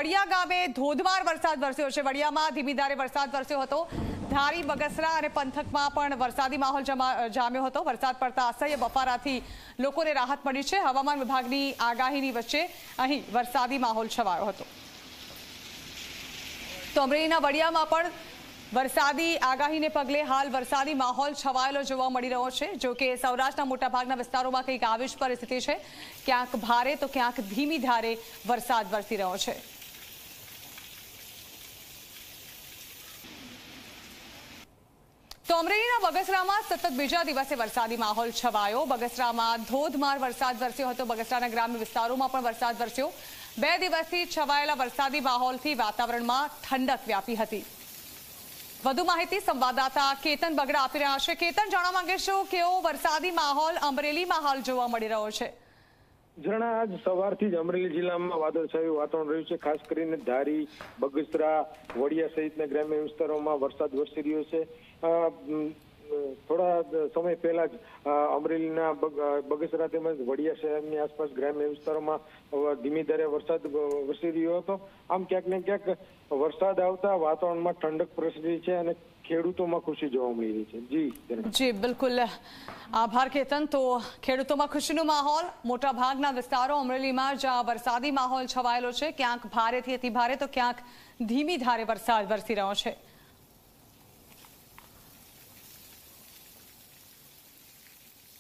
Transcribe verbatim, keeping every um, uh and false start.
વડિયા ગામે ધોધમાર વરસાદ વરસ્યો છે। વડિયામાં ધીમી ધારે વરસાદ વરસ્યો હતો। ધારી, બગસરા અને પંથકમાં પણ વરસાદી માહોલ જામ્યો હતો। વરસાદ પડતા અસહ્ય બફારાથી લોકોને રાહત મળી છે। હવામાન વિભાગની આગાહીની વચ્ચે અહીં વરસાદી માહોલ છવાયો હતો। તો અમરેલીના વડિયામાં પણ વરસાદી આગાહીને પગલે હાલ વરસાદી માહોલ છવાયેલો જોવા મળી રહ્યો છે। જો કે સૌરાષ્ટ્રના મોટાભાગના વિસ્તારોમાં કંઈક આવી જ પરિસ્થિતિ છે। ક્યાંક ભારે તો ક્યાંક ધીમી ધારે વરસાદ વરસી રહ્યો છે। તો અમરેલીના બગસરામાં સતત બીજા દિવસે વરસાદી માહોલ છવાયો। બગસરામાં ધોધમાર વરસાદ વરસ્યો હતો। બગસરાના ગ્રામ્ય વિસ્તારોમાં પણ વરસાદ વરસ્યો। બે દિવસથી છવાયેલા વરસાદી માહોલથી વાતાવરણમાં ઠંડક વ્યાપી હતી। વધુ માહિતી સંવાદદાતા કેતન બગડા આપી રહ્યા છે। કેતન, જાણવા માંગીશું કેવો વરસાદી માહોલ અમરેલીમાં હાલ જોવા મળી રહ્યો છે? ઝરણા, આજ સવારથી જ અમરેલી જિલ્લામાં વાદળછાયું વાતાવરણ રહ્યું છે। ખાસ કરીને ધારી, બગસરા, વડિયા સહિતના ગ્રામ્ય વિસ્તારોમાં વરસાદ વરસી રહ્યો છે। થોડા સમય પહેલા જ અમરેલીના બગસરા તેમજ વડિયા શહેરની આસપાસ ગ્રામ્ય વિસ્તારોમાં ધીમી ધારે વરસાદ વરસી રહ્યો હતો। આમ ક્યાંક ને ક્યાંક વરસાદ આવતા વાતાવરણમાં ઠંડક પ્રસરી છે અને ખેડૂતોમાં ખુશી જોવા મળી રહી છે। જી જી બિલકુલ, આભાર કેતન। તો ખેડૂતોમાં ખુશીનો માહોલ મોટા ભાગના વિસ્તારો અમરેલીમાં જ્યાં વરસાદી માહોલ છવાયેલો છે, ક્યાંક ભારેથી અતિ ભારે તો ક્યાંક ધીમી ધારે વરસાદ વરસી રહ્યો છે।